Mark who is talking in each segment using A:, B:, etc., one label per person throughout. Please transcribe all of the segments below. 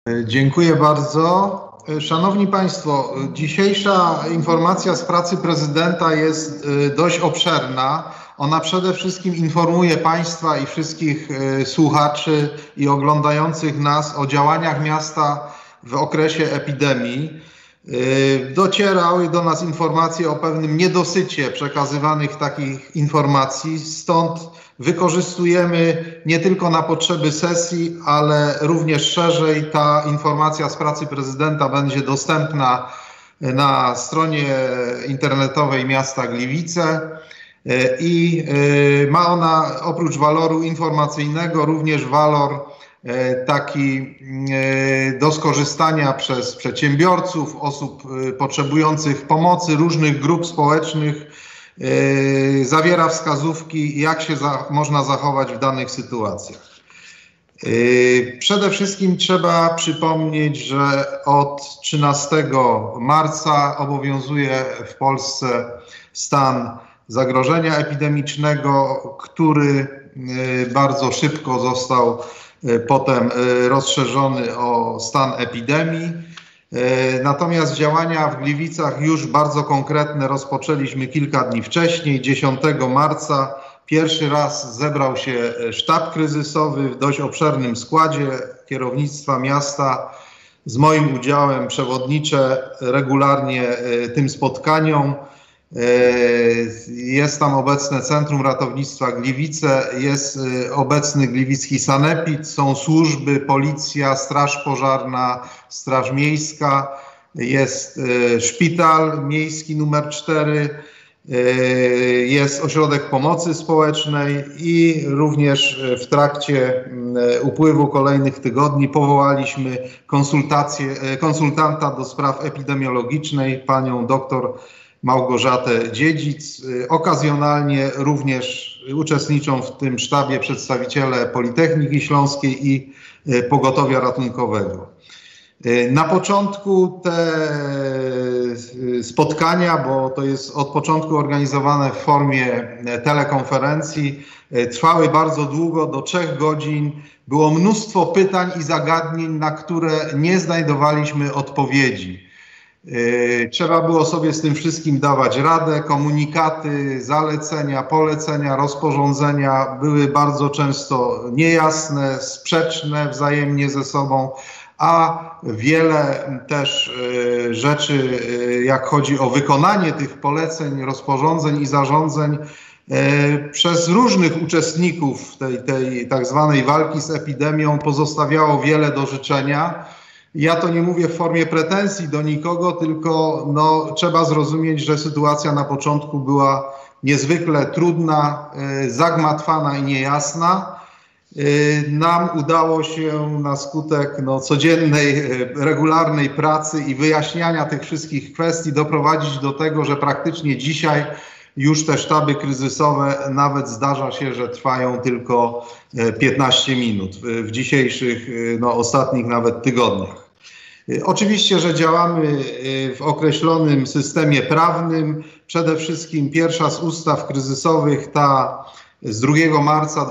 A: Dziękuję bardzo. Szanowni Państwo, dzisiejsza informacja z pracy prezydenta jest dość obszerna. Ona przede wszystkim informuje Państwa i wszystkich słuchaczy i oglądających nas o działaniach miasta w okresie epidemii. Docierały do nas informacje o pewnym niedosycie przekazywanych takich informacji, stąd wykorzystujemy nie tylko na potrzeby sesji, ale również szerzej. Ta informacja z pracy prezydenta będzie dostępna na stronie internetowej miasta Gliwice i ma ona oprócz waloru informacyjnego również walor taki do skorzystania przez przedsiębiorców, osób potrzebujących pomocy, różnych grup społecznych. Zawiera wskazówki, jak się można zachować w danych sytuacjach. Przede wszystkim trzeba przypomnieć, że od 13 marca obowiązuje w Polsce stan zagrożenia epidemicznego, który bardzo szybko został potem rozszerzony o stan epidemii. Natomiast działania w Gliwicach już bardzo konkretne rozpoczęliśmy kilka dni wcześniej. 10 marca pierwszy raz zebrał się sztab kryzysowy w dość obszernym składzie kierownictwa miasta. Z moim udziałem przewodniczę regularnie tym spotkaniom. Jest tam obecne Centrum Ratownictwa Gliwice, jest obecny gliwicki sanepid, są służby, policja, straż pożarna, straż miejska, jest szpital miejski numer 4, jest ośrodek pomocy społecznej i również w trakcie upływu kolejnych tygodni powołaliśmy konsultanta do spraw epidemiologicznej, panią doktor Małgorzatę Dziedzic. Okazjonalnie również uczestniczą w tym sztabie przedstawiciele Politechniki Śląskiej i Pogotowia Ratunkowego. Na początku te spotkania, bo to jest od początku organizowane w formie telekonferencji, trwały bardzo długo, do 3 godzin. Było mnóstwo pytań i zagadnień, na które nie znajdowaliśmy odpowiedzi. Trzeba było sobie z tym wszystkim dawać radę. Komunikaty, zalecenia, polecenia, rozporządzenia były bardzo często niejasne, sprzeczne wzajemnie ze sobą, a wiele też rzeczy, jak chodzi o wykonanie tych poleceń, rozporządzeń i zarządzeń przez różnych uczestników tej tak zwanej walki z epidemią, pozostawiało wiele do życzenia. Ja to nie mówię w formie pretensji do nikogo, tylko trzeba zrozumieć, że sytuacja na początku była niezwykle trudna, zagmatwana i niejasna. Nam udało się na skutek codziennej, regularnej pracy i wyjaśniania tych wszystkich kwestii doprowadzić do tego, że praktycznie dzisiaj już te sztaby kryzysowe nawet zdarza się, że trwają tylko 15 minut w dzisiejszych, ostatnich nawet tygodniach. Oczywiście, że działamy w określonym systemie prawnym. Przede wszystkim pierwsza z ustaw kryzysowych, ta z 2 marca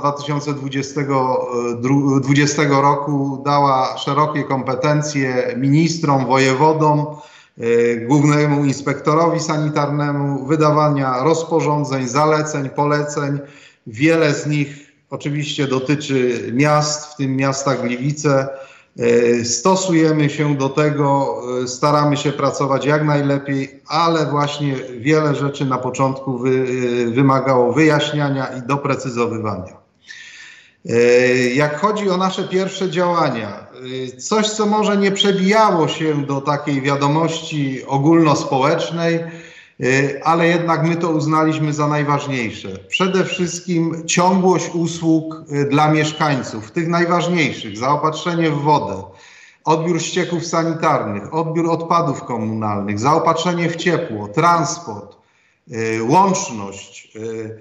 A: 2020 roku, dała szerokie kompetencje ministrom, wojewodom, Głównemu Inspektorowi Sanitarnemu, wydawania rozporządzeń, zaleceń, poleceń. Wiele z nich oczywiście dotyczy miast, w tym miasta Gliwice. Stosujemy się do tego, staramy się pracować jak najlepiej, ale właśnie wiele rzeczy na początku wymagało wyjaśniania i doprecyzowywania. Jak chodzi o nasze pierwsze działania, coś, co może nie przebijało się do takiej wiadomości ogólnospołecznej, ale jednak my to uznaliśmy za najważniejsze. Przede wszystkim ciągłość usług dla mieszkańców, tych najważniejszych: zaopatrzenie w wodę, odbiór ścieków sanitarnych, odbiór odpadów komunalnych, zaopatrzenie w ciepło, transport, łączność.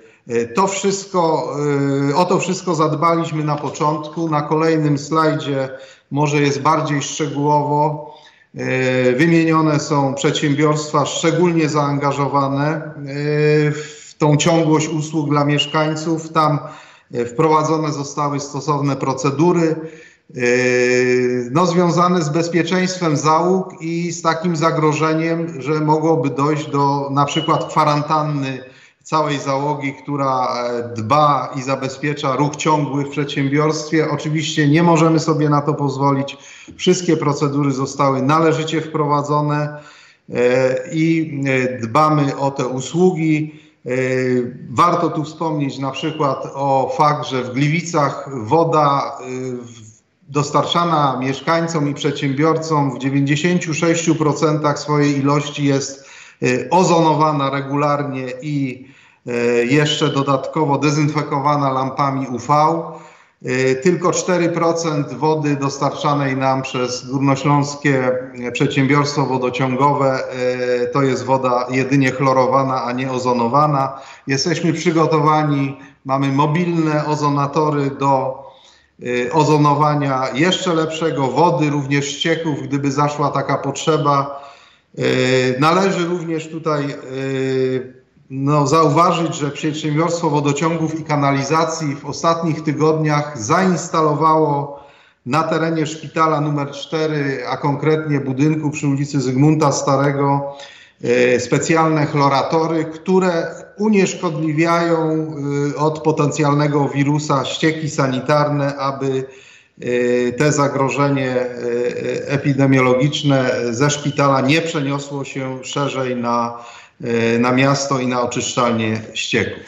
A: O to wszystko zadbaliśmy na początku. Na kolejnym slajdzie może jest bardziej szczegółowo. Wymienione są przedsiębiorstwa szczególnie zaangażowane w tą ciągłość usług dla mieszkańców. Tam wprowadzone zostały stosowne procedury. no, związane z bezpieczeństwem załóg i z takim zagrożeniem, że mogłoby dojść do na przykład kwarantanny całej załogi, która dba i zabezpiecza ruch ciągły w przedsiębiorstwie. Oczywiście nie możemy sobie na to pozwolić. Wszystkie procedury zostały należycie wprowadzone i dbamy o te usługi. Warto tu wspomnieć na przykład o fakt, że w Gliwicach woda dostarczana mieszkańcom i przedsiębiorcom w 96% swojej ilości jest ozonowana regularnie i jeszcze dodatkowo dezynfekowana lampami UV. Tylko 4% wody dostarczanej nam przez Górnośląskie Przedsiębiorstwo Wodociągowe to jest woda jedynie chlorowana, a nie ozonowana. Jesteśmy przygotowani, mamy mobilne ozonatory do ozonowania jeszcze lepszego wody, również ścieków, gdyby zaszła taka potrzeba. Należy również tutaj zauważyć, że Przedsiębiorstwo Wodociągów i Kanalizacji w ostatnich tygodniach zainstalowało na terenie szpitala nr 4, a konkretnie budynku przy ulicy Zygmunta Starego, specjalne chloratory, które unieszkodliwiają od potencjalnego wirusa ścieki sanitarne, aby te zagrożenie epidemiologiczne ze szpitala nie przeniosło się szerzej na miasto i na oczyszczalnię ścieków.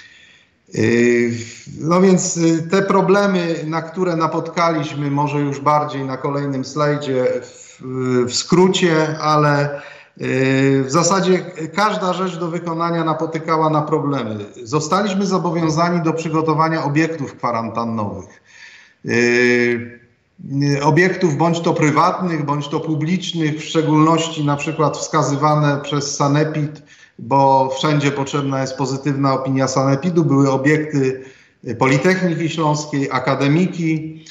A: No więc te problemy, na które napotkaliśmy, może już bardziej na kolejnym slajdzie w skrócie, ale w zasadzie każda rzecz do wykonania napotykała na problemy. Zostaliśmy zobowiązani do przygotowania obiektów kwarantannowych. Obiektów bądź to prywatnych, bądź to publicznych, w szczególności na przykład wskazywane przez Sanepid, bo wszędzie potrzebna jest pozytywna opinia Sanepidu, były obiekty Politechniki Śląskiej, Akademiki.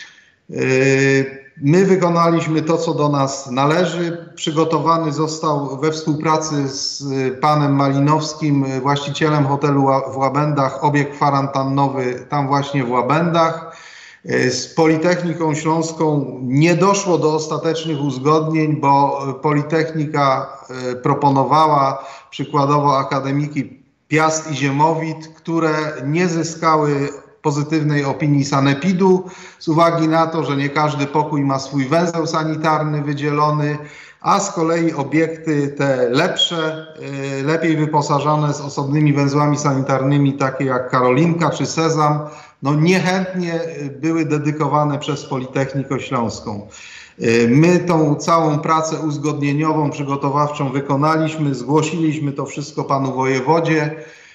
A: My wykonaliśmy to, co do nas należy. Przygotowany został we współpracy z panem Malinowskim, właścicielem hotelu w Łabędach, obiekt kwarantannowy tam właśnie w Łabędach. Z Politechniką Śląską nie doszło do ostatecznych uzgodnień, bo Politechnika proponowała przykładowo akademiki Piast i Ziemowit, które nie zyskały pozytywnej opinii Sanepidu z uwagi na to, że nie każdy pokój ma swój węzeł sanitarny wydzielony, a z kolei obiekty te lepsze, lepiej wyposażone z osobnymi węzłami sanitarnymi, takie jak Karolinka czy Sezam, no niechętnie były dedykowane przez Politechnikę Śląską. My tą całą pracę uzgodnieniową, przygotowawczą wykonaliśmy, zgłosiliśmy to wszystko panu wojewodzie.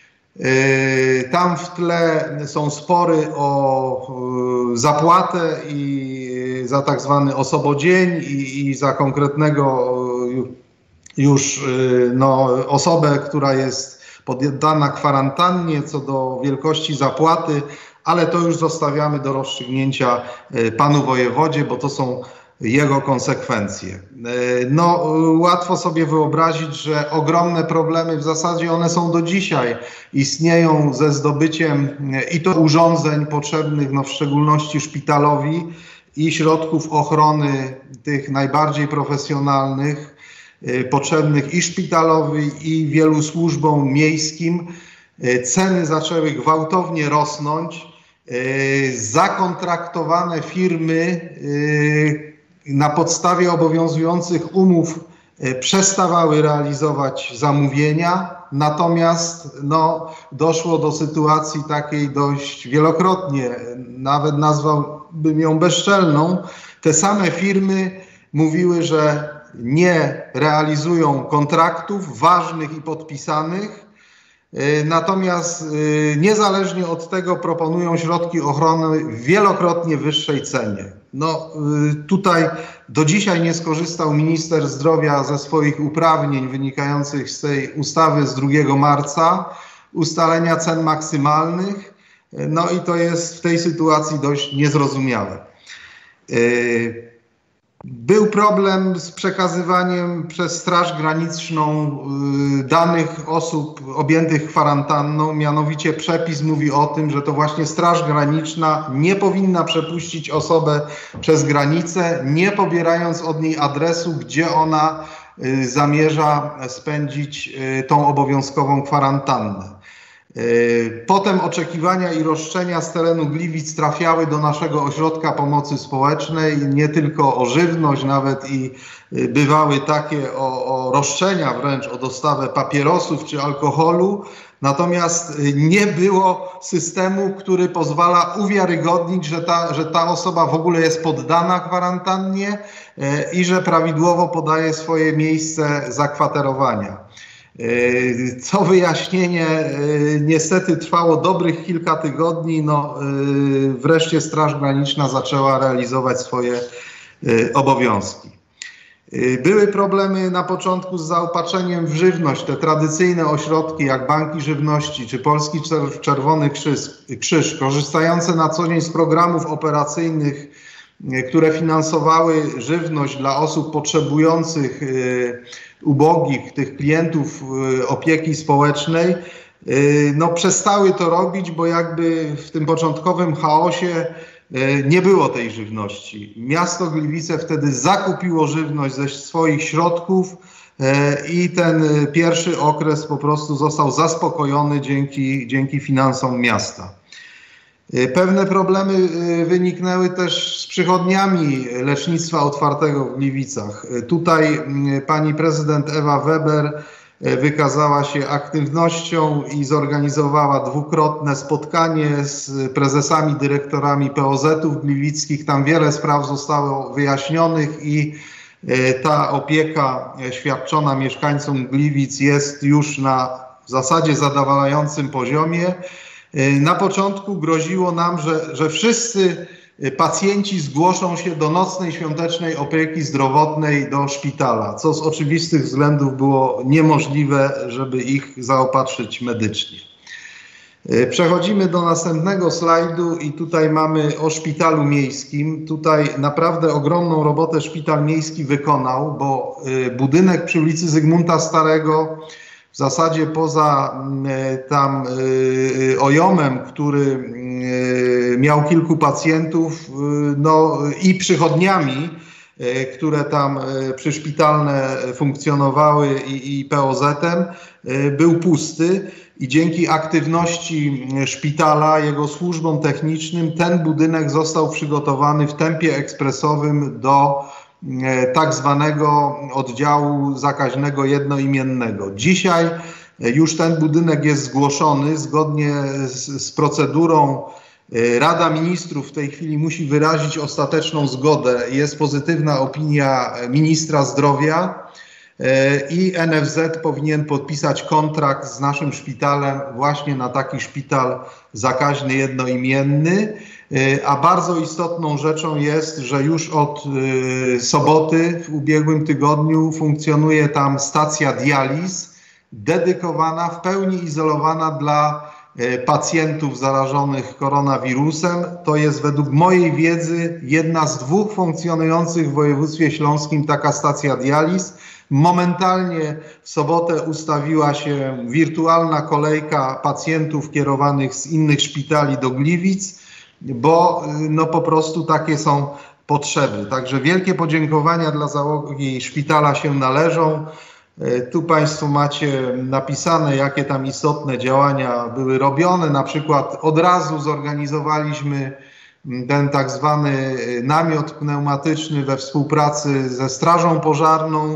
A: Tam w tle są spory o zapłatę i za tak zwany osobodzień i za konkretnego już osobę, która jest poddana kwarantannie co do wielkości zapłaty, ale to już zostawiamy do rozstrzygnięcia panu wojewodzie, bo to są jego konsekwencje. No, łatwo sobie wyobrazić, że ogromne problemy, w zasadzie one są do dzisiaj, istnieją ze zdobyciem i to urządzeń potrzebnych, no w szczególności szpitalowi, i środków ochrony tych najbardziej profesjonalnych, potrzebnych i szpitalowi, i wielu służbom miejskim. Ceny zaczęły gwałtownie rosnąć. Zakontraktowane firmy na podstawie obowiązujących umów przestawały realizować zamówienia, natomiast doszło do sytuacji takiej dość wielokrotnie, nawet nazwałbym ją bezczelną. Te same firmy mówiły, że nie realizują kontraktów ważnych i podpisanych, natomiast niezależnie od tego proponują środki ochrony w wielokrotnie wyższej cenie. No, tutaj do dzisiaj nie skorzystał minister zdrowia ze swoich uprawnień wynikających z tej ustawy z 2 marca, ustalenia cen maksymalnych, no i to jest w tej sytuacji dość niezrozumiałe. Był problem z przekazywaniem przez Straż Graniczną danych osób objętych kwarantanną. Mianowicie przepis mówi o tym, że to właśnie Straż Graniczna nie powinna przepuścić osobę przez granicę, nie pobierając od niej adresu, gdzie ona zamierza spędzić tą obowiązkową kwarantannę. Potem oczekiwania i roszczenia z terenu Gliwic trafiały do naszego ośrodka pomocy społecznej, nie tylko o żywność, nawet i bywały takie o roszczenia wręcz o dostawę papierosów czy alkoholu. Natomiast nie było systemu, który pozwala uwiarygodnić, że ta osoba w ogóle jest poddana kwarantannie i że prawidłowo podaje swoje miejsce zakwaterowania. Co wyjaśnienie niestety trwało dobrych kilka tygodni. Wreszcie Straż Graniczna zaczęła realizować swoje obowiązki. Były problemy na początku z zaopatrzeniem w żywność. Te tradycyjne ośrodki jak banki żywności czy Polski Czerwony Krzyż, korzystające na co dzień z programów operacyjnych, które finansowały żywność dla osób potrzebujących, ubogich, tych klientów opieki społecznej, przestały to robić, bo jakby w tym początkowym chaosie nie było tej żywności. Miasto Gliwice wtedy zakupiło żywność ze swoich środków i ten pierwszy okres po prostu został zaspokojony dzięki finansom miasta. Pewne problemy wyniknęły też z przychodniami lecznictwa otwartego w Gliwicach. Tutaj pani prezydent Ewa Weber wykazała się aktywnością i zorganizowała dwukrotne spotkanie z prezesami, dyrektorami POZ-ów gliwickich. Tam wiele spraw zostało wyjaśnionych i ta opieka świadczona mieszkańcom Gliwic jest już na w zasadzie zadowalającym poziomie. Na początku groziło nam, że wszyscy pacjenci zgłoszą się do nocnej świątecznej opieki zdrowotnej do szpitala, co z oczywistych względów było niemożliwe, żeby ich zaopatrzyć medycznie. Przechodzimy do następnego slajdu i tutaj mamy o szpitalu miejskim. Tutaj naprawdę ogromną robotę szpital miejski wykonał, bo budynek przy ulicy Zygmunta Starego w zasadzie poza tam OJOM-em, który miał kilku pacjentów, i przychodniami, które tam przyszpitalne funkcjonowały i POZ-em, był pusty i dzięki aktywności szpitala, jego służbom technicznym ten budynek został przygotowany w tempie ekspresowym do tak zwanego oddziału zakaźnego jednoimiennego. Dzisiaj już ten budynek jest zgłoszony zgodnie z procedurą. Rada Ministrów w tej chwili musi wyrazić ostateczną zgodę. Jest pozytywna opinia ministra zdrowia i NFZ powinien podpisać kontrakt z naszym szpitalem właśnie na taki szpital zakaźny jednoimienny. A bardzo istotną rzeczą jest, że już od soboty w ubiegłym tygodniu funkcjonuje tam stacja dializ dedykowana, w pełni izolowana dla pacjentów zarażonych koronawirusem. To jest według mojej wiedzy jedna z dwóch funkcjonujących w województwie śląskim taka stacja dializ. Momentalnie w sobotę ustawiła się wirtualna kolejka pacjentów kierowanych z innych szpitali do Gliwic, bo po prostu takie są potrzeby. Także wielkie podziękowania dla załogi szpitala się należą. Tu Państwo macie napisane, jakie tam istotne działania były robione. Na przykład od razu zorganizowaliśmy ten tak zwany namiot pneumatyczny we współpracy ze Strażą Pożarną,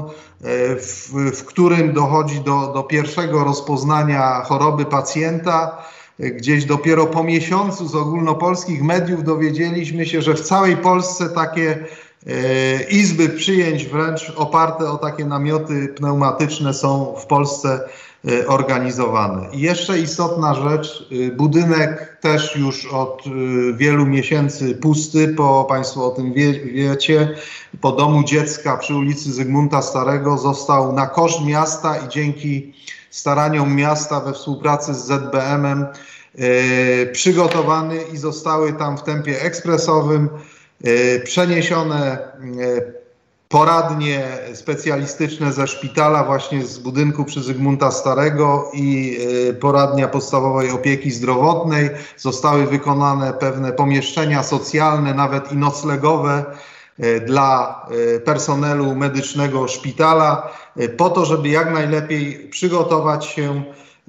A: w którym dochodzi do pierwszego rozpoznania choroby pacjenta. Gdzieś dopiero po miesiącu z ogólnopolskich mediów dowiedzieliśmy się, że w całej Polsce takie izby przyjęć wręcz oparte o takie namioty pneumatyczne są w Polsce organizowane. I jeszcze istotna rzecz, budynek też już od wielu miesięcy pusty, Państwo o tym wiecie, po domu dziecka przy ulicy Zygmunta Starego został na koszt miasta i dzięki staraniom miasta we współpracy z ZBM-em przygotowany i zostały tam w tempie ekspresowym przeniesione poradnie specjalistyczne ze szpitala, właśnie z budynku przy Zygmunta Starego i poradnia podstawowej opieki zdrowotnej. Zostały wykonane pewne pomieszczenia socjalne, nawet i noclegowe dla personelu medycznego szpitala, po to, żeby jak najlepiej przygotować się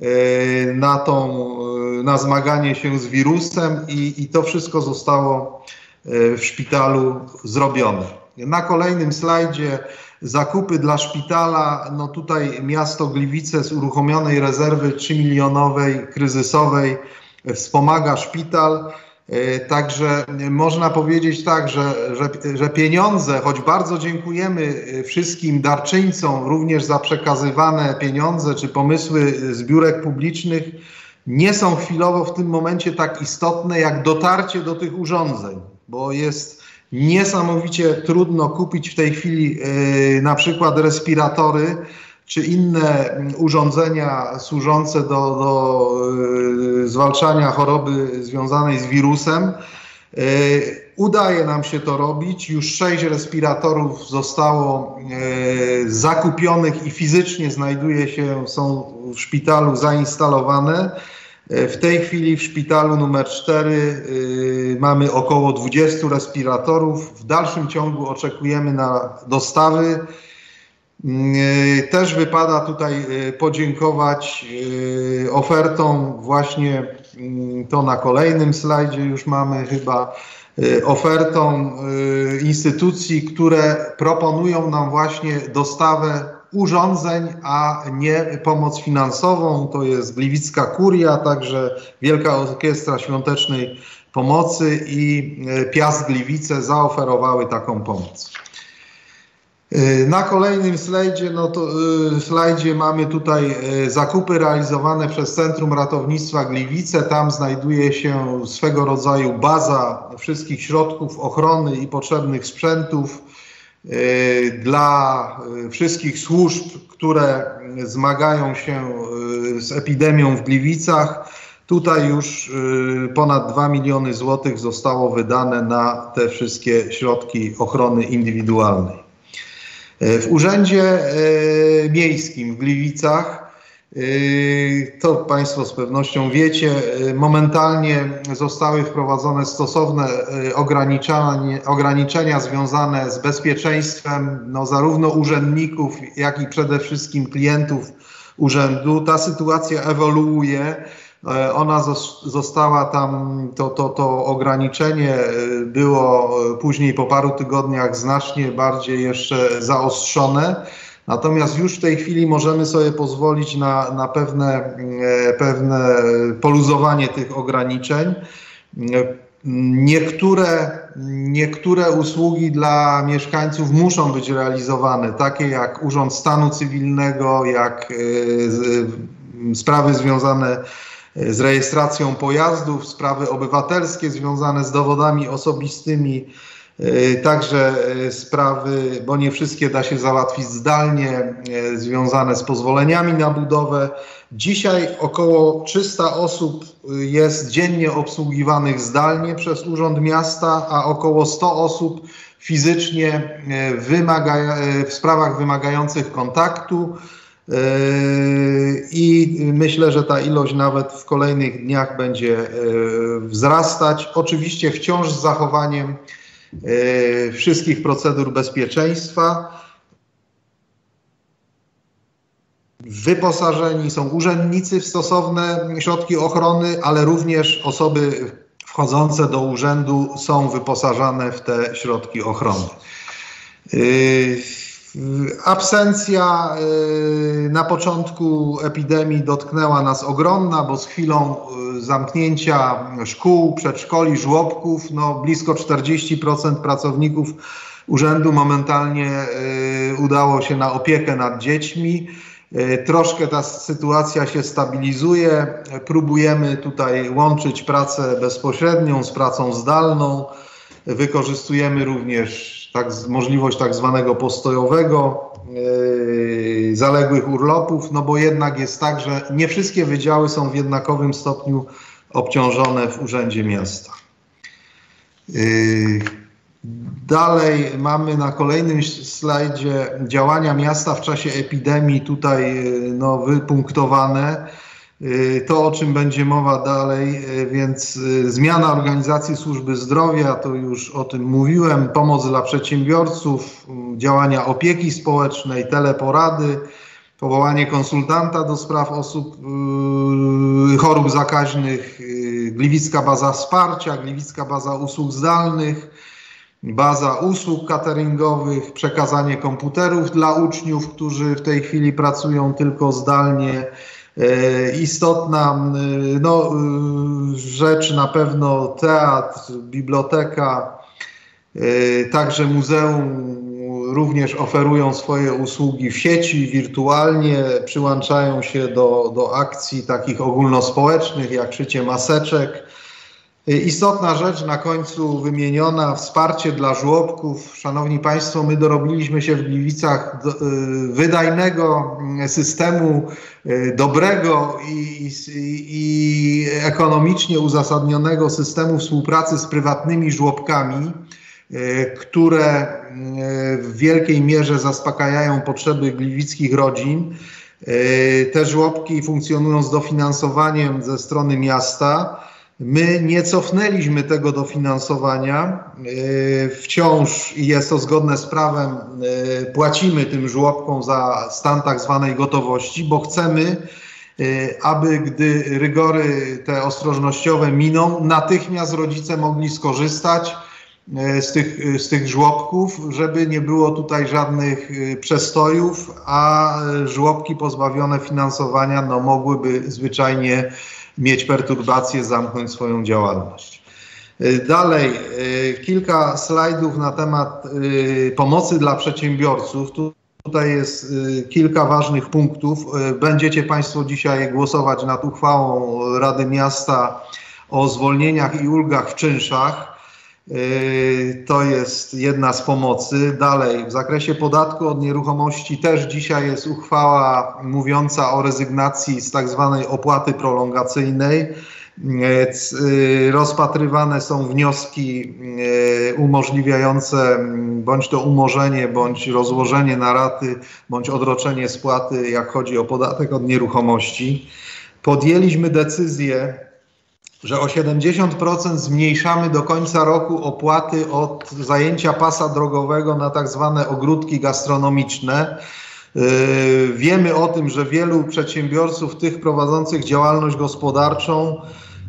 A: na zmaganie się z wirusem i to wszystko zostało w szpitalu zrobione. Na kolejnym slajdzie zakupy dla szpitala. No tutaj miasto Gliwice z uruchomionej rezerwy 3-milionowej kryzysowej wspomaga szpital. Także można powiedzieć tak, że pieniądze, choć bardzo dziękujemy wszystkim darczyńcom również za przekazywane pieniądze czy pomysły zbiórek publicznych, nie są chwilowo w tym momencie tak istotne jak dotarcie do tych urządzeń, bo jest niesamowicie trudno kupić w tej chwili na przykład respiratory czy inne urządzenia służące do zwalczania choroby związanej z wirusem. Udaje nam się to robić. Już 6 respiratorów zostało zakupionych i fizycznie są w szpitalu zainstalowane. W tej chwili w szpitalu numer 4 mamy około 20 respiratorów. W dalszym ciągu oczekujemy na dostawy. Też wypada tutaj podziękować ofertom, właśnie to na kolejnym slajdzie już mamy chyba, ofertom instytucji, które proponują nam właśnie dostawę urządzeń, a nie pomoc finansową. To jest Gliwicka Kuria, także Wielka Orkiestra Świątecznej Pomocy i Piast Gliwice zaoferowały taką pomoc. Na kolejnym slajdzie mamy tutaj zakupy realizowane przez Centrum Ratownictwa Gliwice. Tam znajduje się swego rodzaju baza wszystkich środków ochrony i potrzebnych sprzętów dla wszystkich służb, które zmagają się z epidemią w Gliwicach. Tutaj już ponad 2 miliony złotych zostało wydane na te wszystkie środki ochrony indywidualnej. W Urzędzie Miejskim w Gliwicach, to Państwo z pewnością wiecie, momentalnie zostały wprowadzone stosowne ograniczenia związane z bezpieczeństwem zarówno urzędników, jak i przede wszystkim klientów urzędu. Ta sytuacja ewoluuje. Ona została tam, to ograniczenie było później po paru tygodniach znacznie bardziej jeszcze zaostrzone. Natomiast już w tej chwili możemy sobie pozwolić na pewne poluzowanie tych ograniczeń. Niektóre usługi dla mieszkańców muszą być realizowane, takie jak Urząd Stanu Cywilnego, jak sprawy związane z rejestracją pojazdów, sprawy obywatelskie związane z dowodami osobistymi, także sprawy, bo nie wszystkie da się załatwić zdalnie, związane z pozwoleniami na budowę. Dzisiaj około 300 osób jest dziennie obsługiwanych zdalnie przez Urząd Miasta, a około 100 osób fizycznie w sprawach wymagających kontaktu. I myślę, że ta ilość nawet w kolejnych dniach będzie wzrastać. Oczywiście wciąż z zachowaniem wszystkich procedur bezpieczeństwa. Wyposażeni są urzędnicy w stosowne środki ochrony, ale również osoby wchodzące do urzędu są wyposażane w te środki ochrony. Absencja na początku epidemii dotknęła nas ogromna, bo z chwilą zamknięcia szkół, przedszkoli, żłobków, blisko 40% pracowników urzędu momentalnie udało się na opiekę nad dziećmi. Troszkę ta sytuacja się stabilizuje. Próbujemy tutaj łączyć pracę bezpośrednią z pracą zdalną. Wykorzystujemy również możliwość tak zwanego postojowego, zaległych urlopów, bo jednak jest tak, że nie wszystkie wydziały są w jednakowym stopniu obciążone w Urzędzie Miasta. Dalej mamy na kolejnym slajdzie działania miasta w czasie epidemii, tutaj wypunktowane. To, o czym będzie mowa dalej, więc zmiana organizacji służby zdrowia, to już o tym mówiłem, pomoc dla przedsiębiorców, działania opieki społecznej, teleporady, powołanie konsultanta do spraw osób chorób zakaźnych, Gliwicka Baza Wsparcia, Gliwicka Baza Usług Zdalnych, baza usług cateringowych, przekazanie komputerów dla uczniów, którzy w tej chwili pracują tylko zdalnie. Istotna rzecz na pewno teatr, biblioteka, także muzeum również oferują swoje usługi w sieci, wirtualnie, przyłączają się do akcji takich ogólnospołecznych jak szycie maseczek. Istotna rzecz na końcu wymieniona, wsparcie dla żłobków. Szanowni Państwo, my dorobiliśmy się w Gliwicach wydajnego systemu, dobrego i ekonomicznie uzasadnionego systemu współpracy z prywatnymi żłobkami, które w wielkiej mierze zaspokajają potrzeby gliwickich rodzin. Te żłobki funkcjonują z dofinansowaniem ze strony miasta. My nie cofnęliśmy tego dofinansowania, wciąż jest to zgodne z prawem, płacimy tym żłobkom za stan tak zwanej gotowości, bo chcemy, aby gdy rygory te ostrożnościowe miną, natychmiast rodzice mogli skorzystać z tych żłobków, żeby nie było tutaj żadnych przestojów, a żłobki pozbawione finansowania mogłyby zwyczajnie mieć perturbacje, zamknąć swoją działalność. Dalej, kilka slajdów na temat pomocy dla przedsiębiorców. Tutaj jest kilka ważnych punktów. Będziecie Państwo dzisiaj głosować nad uchwałą Rady Miasta o zwolnieniach i ulgach w czynszach. To jest jedna z pomocy. Dalej, w zakresie podatku od nieruchomości też dzisiaj jest uchwała mówiąca o rezygnacji z tak zwanej opłaty prolongacyjnej. Rozpatrywane są wnioski umożliwiające bądź to umorzenie, bądź rozłożenie na raty, bądź odroczenie spłaty, jak chodzi o podatek od nieruchomości. Podjęliśmy decyzję, że o 70% zmniejszamy do końca roku opłaty od zajęcia pasa drogowego na tak zwane ogródki gastronomiczne. Wiemy o tym, że wielu przedsiębiorców, tych prowadzących działalność gospodarczą,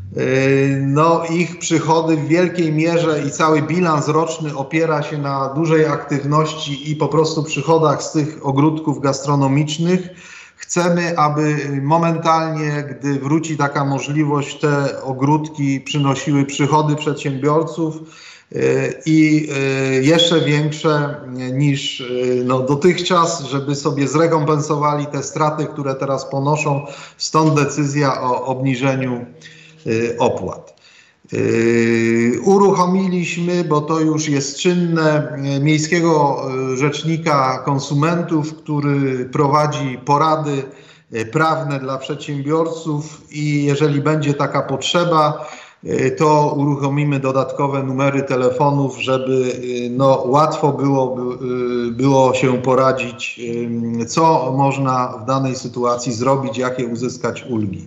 A: ich przychody w wielkiej mierze i cały bilans roczny opiera się na dużej aktywności i po prostu przychodach z tych ogródków gastronomicznych. Chcemy, aby momentalnie, gdy wróci taka możliwość, te ogródki przynosiły przychody przedsiębiorców i jeszcze większe niż dotychczas, żeby sobie zrekompensowali te straty, które teraz ponoszą. Stąd decyzja o obniżeniu opłat. Uruchomiliśmy, bo to już jest czynne, Miejskiego Rzecznika Konsumentów, który prowadzi porady prawne dla przedsiębiorców i jeżeli będzie taka potrzeba, to uruchomimy dodatkowe numery telefonów, żeby łatwo było się poradzić, co można w danej sytuacji zrobić, jakie uzyskać ulgi.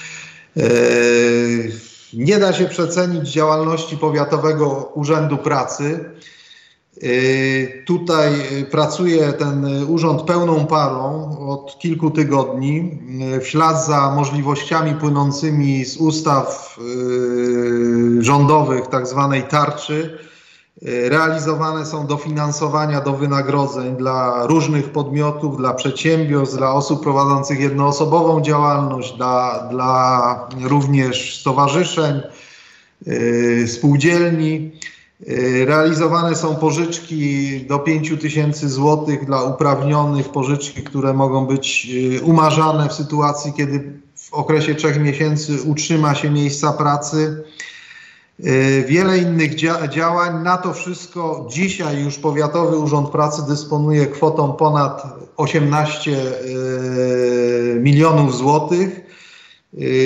A: Nie da się przecenić działalności Powiatowego Urzędu Pracy. Tutaj pracuje ten urząd pełną parą od kilku tygodni. W ślad za możliwościami płynącymi z ustaw rządowych, tak zwanej tarczy, realizowane są dofinansowania do wynagrodzeń dla różnych podmiotów, dla przedsiębiorstw, dla osób prowadzących jednoosobową działalność, dla również stowarzyszeń, spółdzielni. Realizowane są pożyczki do 5000 złotych dla uprawnionych, pożyczki, które mogą być umarzane w sytuacji, kiedy w okresie 3 miesięcy utrzyma się miejsca pracy. Wiele innych działań. Na to wszystko dzisiaj już Powiatowy Urząd Pracy dysponuje kwotą ponad 18 milionów złotych.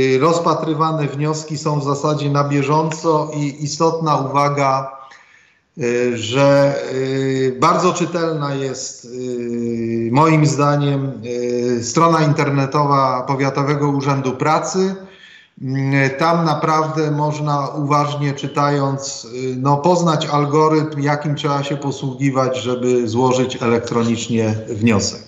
A: Rozpatrywane wnioski są w zasadzie na bieżąco i istotna uwaga, że bardzo czytelna jest moim zdaniem strona internetowa Powiatowego Urzędu Pracy. Tam naprawdę można uważnie czytając poznać algorytm, jakim trzeba się posługiwać, żeby złożyć elektronicznie wniosek.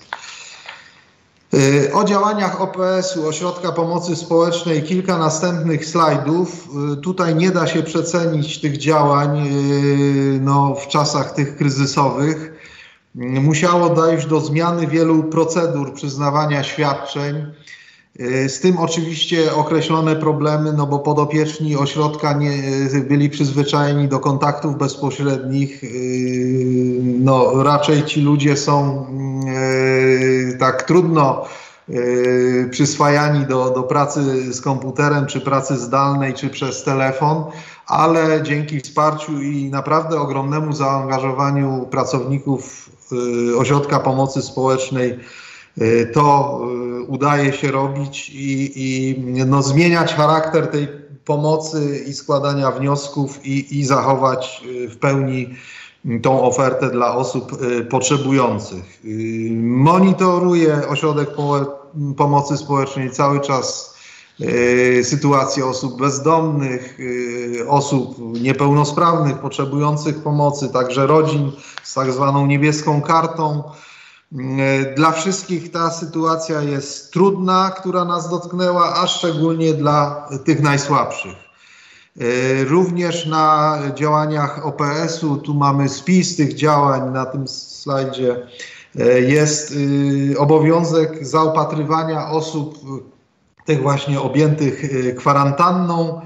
A: O działaniach OPS-u, Ośrodka Pomocy Społecznej, kilka następnych slajdów. Tutaj nie da się przecenić tych działań w czasach tych kryzysowych. Musiało dojść do zmiany wielu procedur przyznawania świadczeń. Z tym oczywiście określone problemy, bo podopieczni ośrodka nie byli przyzwyczajeni do kontaktów bezpośrednich. Raczej ci ludzie są tak trudno przyswajani do pracy z komputerem, czy pracy zdalnej, czy przez telefon, ale dzięki wsparciu i naprawdę ogromnemu zaangażowaniu pracowników Ośrodka Pomocy Społecznej to udaje się robić i zmieniać charakter tej pomocy i składania wniosków i zachować w pełni tą ofertę dla osób potrzebujących. Monitoruje Ośrodek Pomocy Społecznej cały czas sytuację osób bezdomnych, osób niepełnosprawnych, potrzebujących pomocy, także rodzin z tak zwaną niebieską kartą. Dla wszystkich ta sytuacja jest trudna, która nas dotknęła, a szczególnie dla tych najsłabszych. Również na działaniach OPS-u, tu mamy spis tych działań na tym slajdzie, jest obowiązek zaopatrywania osób tych właśnie objętych kwarantanną.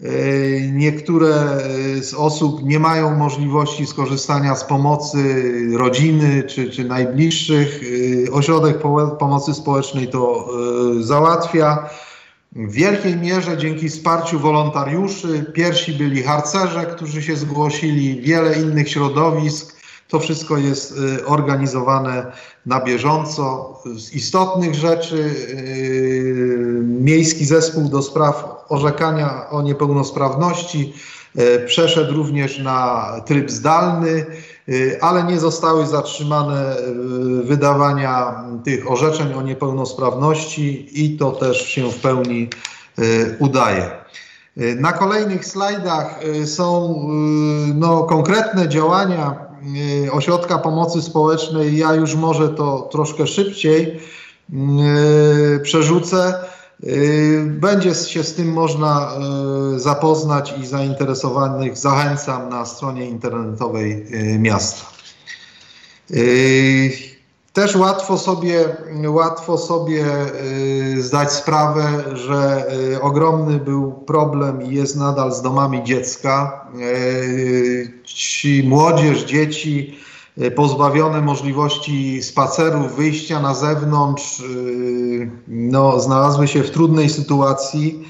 A: Niektóre z osób nie mają możliwości skorzystania z pomocy rodziny czy najbliższych. Ośrodek Pomocy Społecznej to załatwia. W wielkiej mierze dzięki wsparciu wolontariuszy. Pierwsi byli harcerze, którzy się zgłosili, wiele innych środowisk. To wszystko jest organizowane na bieżąco. Z istotnych rzeczy Miejski Zespół do Spraw Orzekania o Niepełnosprawności przeszedł również na tryb zdalny, ale nie zostały zatrzymane wydawania tych orzeczeń o niepełnosprawności i to też się w pełni udaje. Na kolejnych slajdach są konkretne działania Ośrodka Pomocy Społecznej. Ja już może to troszkę szybciej przerzucę. Będzie się z tym można zapoznać i zainteresowanych zachęcam na stronie internetowej miasta. Też łatwo sobie zdać sprawę, że ogromny był problem i jest nadal z domami dziecka. Ci młodzież, dzieci pozbawione możliwości spacerów, wyjścia na zewnątrz, znalazły się w trudnej sytuacji.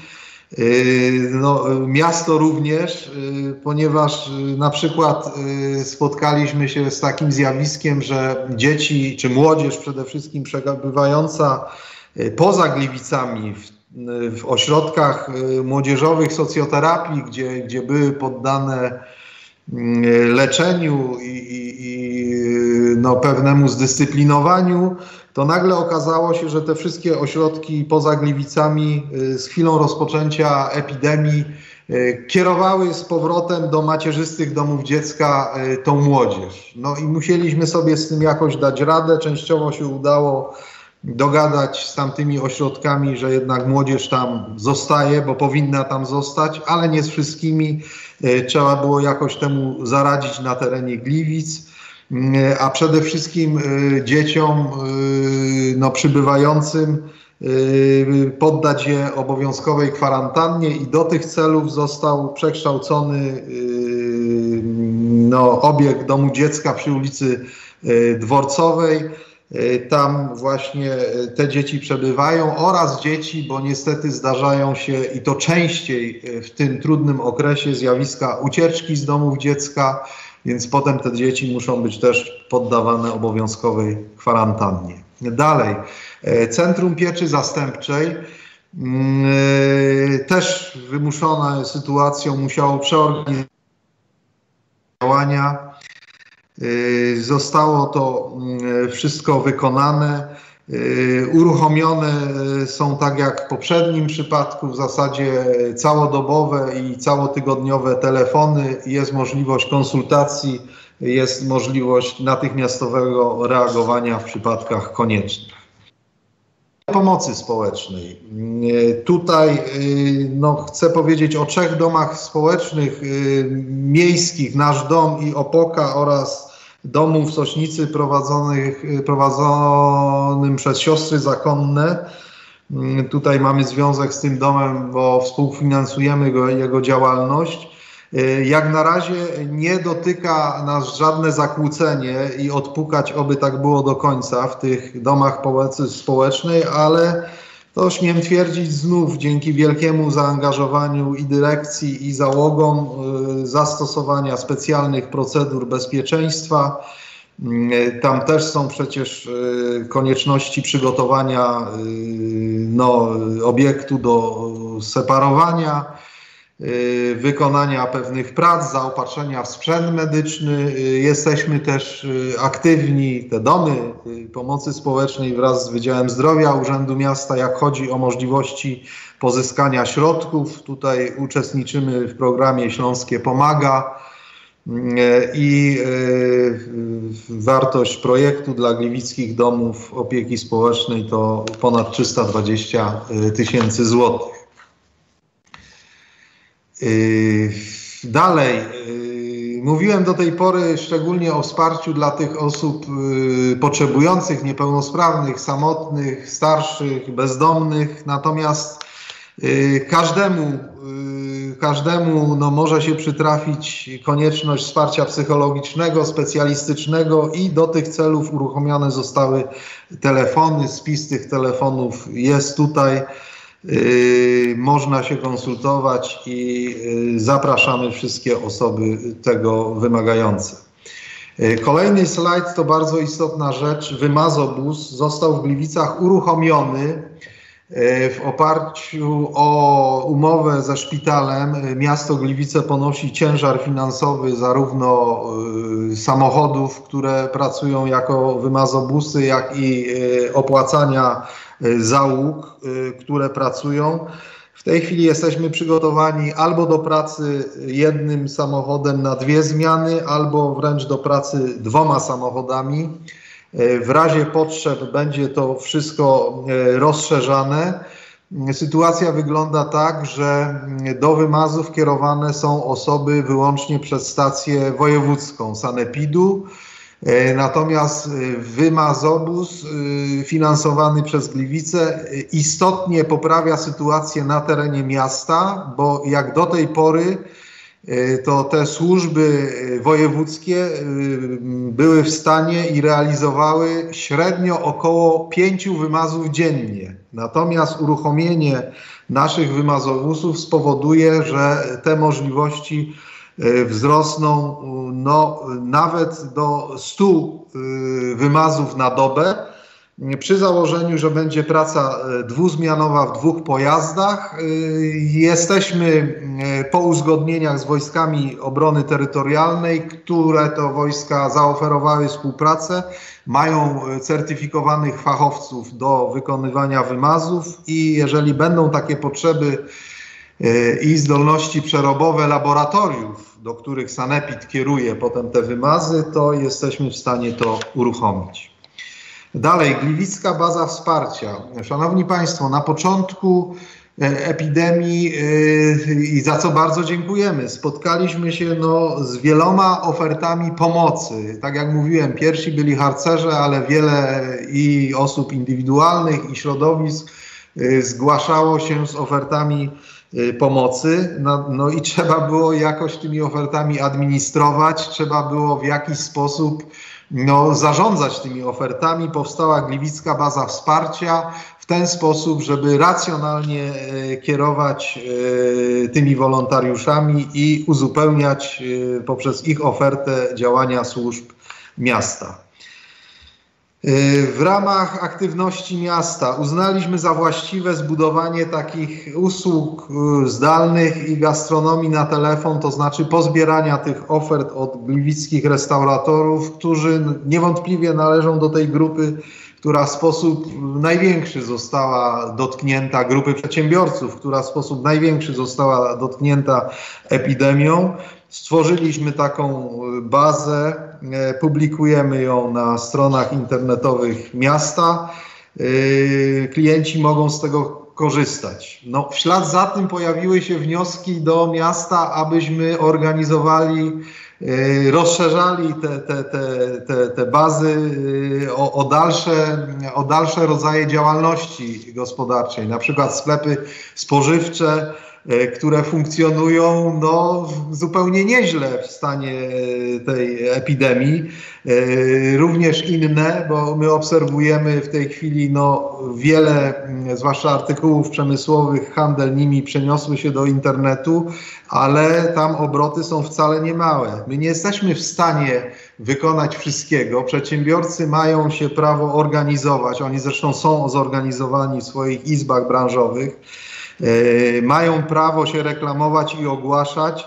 A: Miasto również, ponieważ na przykład spotkaliśmy się z takim zjawiskiem, że dzieci czy młodzież przede wszystkim przebywająca poza Gliwicami w ośrodkach młodzieżowych socjoterapii, gdzie były poddane leczeniu i pewnemu zdyscyplinowaniu, to nagle okazało się, że te wszystkie ośrodki poza Gliwicami z chwilą rozpoczęcia epidemii kierowały z powrotem do macierzystych domów dziecka tą młodzież. I musieliśmy sobie z tym jakoś dać radę. Częściowo się udało dogadać z tamtymi ośrodkami, że jednak młodzież tam zostaje, bo powinna tam zostać, ale nie z wszystkimi. Trzeba było jakoś temu zaradzić na terenie Gliwic, a przede wszystkim dzieciom przybywającym poddać je obowiązkowej kwarantannie i do tych celów został przekształcony obiekt domu dziecka przy ulicy Dworcowej. Tam właśnie te dzieci przebywają oraz dzieci, bo niestety zdarzają się i to częściej w tym trudnym okresie zjawiska ucieczki z domów dziecka, więc potem te dzieci muszą być też poddawane obowiązkowej kwarantannie. Dalej, Centrum Pieczy Zastępczej też wymuszone sytuacją musiało przeorganizować działania. Zostało to wszystko wykonane. Uruchomione są, tak jak w poprzednim przypadku, w zasadzie całodobowe i całotygodniowe telefony. Jest możliwość konsultacji, jest możliwość natychmiastowego reagowania w przypadkach koniecznych. Pomocy społecznej. Tutaj chcę powiedzieć o 3 domach społecznych miejskich, Nasz Dom i Opoka, oraz domu w Sośnicy prowadzonym przez siostry zakonne. Tutaj mamy związek z tym domem, bo współfinansujemy jego działalność. Jak na razie nie dotyka nas żadne zakłócenie i odpukać, oby tak było do końca w tych domach pomocy społecznej, ale to śmiem twierdzić znów dzięki wielkiemu zaangażowaniu i dyrekcji, i załogom, zastosowania specjalnych procedur bezpieczeństwa. Tam też są przecież konieczności przygotowania obiektu do separowania, wykonania pewnych prac, zaopatrzenia w sprzęt medyczny. Jesteśmy też aktywni, te domy pomocy społecznej wraz z Wydziałem Zdrowia Urzędu Miasta, jak chodzi o możliwości pozyskania środków. Tutaj uczestniczymy w programie Śląskie Pomaga i wartość projektu dla gliwickich domów opieki społecznej to ponad 320 000 złotych. Dalej, mówiłem do tej pory szczególnie o wsparciu dla tych osób potrzebujących, niepełnosprawnych, samotnych, starszych, bezdomnych, natomiast każdemu może się przytrafić konieczność wsparcia psychologicznego, specjalistycznego i do tych celów uruchomione zostały telefony. Spis tych telefonów jest tutaj. Można się konsultować i zapraszamy wszystkie osoby tego wymagające. Kolejny slajd to bardzo istotna rzecz. Wymazobus został w Gliwicach uruchomiony w oparciu o umowę ze szpitalem. Miasto Gliwice ponosi ciężar finansowy zarówno samochodów, które pracują jako wymazobusy, jak i opłacania załóg, które pracują. W tej chwili jesteśmy przygotowani albo do pracy jednym samochodem na 2 zmiany, albo wręcz do pracy 2 samochodami. W razie potrzeb będzie to wszystko rozszerzane. Sytuacja wygląda tak, że do wymazów kierowane są osoby wyłącznie przez stację wojewódzką sanepidu. Natomiast wymazobus finansowany przez Gliwice istotnie poprawia sytuację na terenie miasta, bo jak do tej pory to te służby wojewódzkie były w stanie i realizowały średnio około 5 wymazów dziennie. Natomiast uruchomienie naszych wymazobusów spowoduje, że te możliwości wzrosną nawet do 100 wymazów na dobę, przy założeniu, że będzie praca 2-zmianowa w 2 pojazdach. Jesteśmy po uzgodnieniach z wojskami obrony terytorialnej, które to wojska zaoferowały współpracę, mają certyfikowanych fachowców do wykonywania wymazów i jeżeli będą takie potrzeby i zdolności przerobowe laboratoriów, do których sanepid kieruje potem te wymazy, to jesteśmy w stanie to uruchomić. Dalej, Gliwicka Baza Wsparcia. Szanowni Państwo, na początku epidemii i za co bardzo dziękujemy, spotkaliśmy się z wieloma ofertami pomocy. Tak jak mówiłem, pierwsi byli harcerze, ale wiele i osób indywidualnych, i środowisk zgłaszało się z ofertami pomocy, i trzeba było jakoś tymi ofertami administrować, trzeba było w jakiś sposób zarządzać tymi ofertami. Powstała Gliwicka Baza Wsparcia w ten sposób, żeby racjonalnie kierować tymi wolontariuszami i uzupełniać poprzez ich ofertę działania służb miasta. W ramach aktywności miasta uznaliśmy za właściwe zbudowanie takich usług zdalnych i gastronomii na telefon, to znaczy pozbierania tych ofert od gliwickich restauratorów, którzy niewątpliwie należą do tej grupy, która w sposób największy została dotknięta, grupy przedsiębiorców, która w sposób największy została dotknięta epidemią. Stworzyliśmy taką bazę, publikujemy ją na stronach internetowych miasta. Klienci mogą z tego korzystać. No, w ślad za tym pojawiły się wnioski do miasta, abyśmy organizowali, rozszerzali te bazy o dalsze rodzaje działalności gospodarczej, na przykład sklepy spożywcze, które funkcjonują zupełnie nieźle w stanie tej epidemii. Również inne, bo my obserwujemy w tej chwili wiele, zwłaszcza artykułów przemysłowych, handel nimi przeniosły się do internetu, ale tam obroty są wcale nie małe. My nie jesteśmy w stanie wykonać wszystkiego. Przedsiębiorcy mają się prawo organizować, oni zresztą są zorganizowani w swoich izbach branżowych. Mają prawo się reklamować i ogłaszać,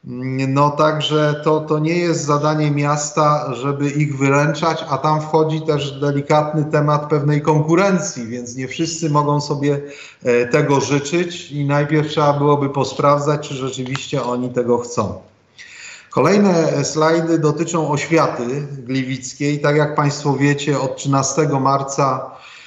A: także to nie jest zadanie miasta, żeby ich wyręczać, a tam wchodzi też delikatny temat pewnej konkurencji, więc nie wszyscy mogą sobie tego życzyć i najpierw trzeba byłoby posprawdzać, czy rzeczywiście oni tego chcą. Kolejne slajdy dotyczą oświaty gliwickiej. Tak jak Państwo wiecie, od 13 marca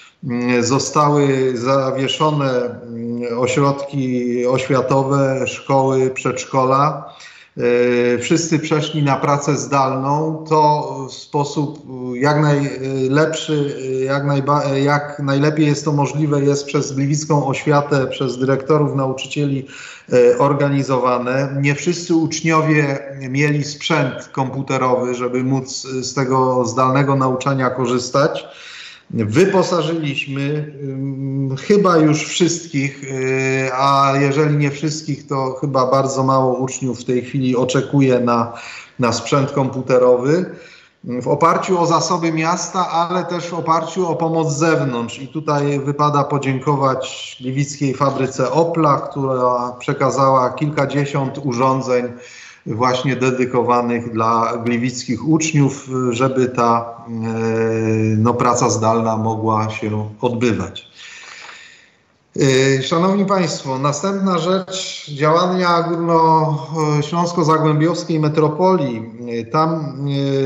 A: zostały zawieszone ośrodki oświatowe, szkoły, przedszkola. Wszyscy przeszli na pracę zdalną. To w sposób jak najlepszy, jak najlepiej jest to możliwe, jest przez gliwicką oświatę, przez dyrektorów, nauczycieli organizowane. Nie wszyscy uczniowie mieli sprzęt komputerowy, żeby móc z tego zdalnego nauczania korzystać. Wyposażyliśmy chyba już wszystkich, a jeżeli nie wszystkich, to chyba bardzo mało uczniów w tej chwili oczekuje na sprzęt komputerowy. W oparciu o zasoby miasta, ale też w oparciu o pomoc z zewnątrz. I tutaj wypada podziękować gliwickiej fabryce Opla, która przekazała kilkadziesiąt urządzeń właśnie dedykowanych dla gliwickich uczniów, żeby ta praca zdalna mogła się odbywać. Szanowni Państwo, następna rzecz, działania Górnośląsko-Zagłębiowskiej Metropolii. Tam